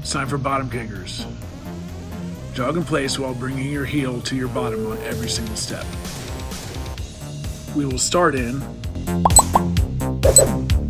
It's time for bottom kickers. Jog in place while bringing your heel to your bottom on every single step. We will start in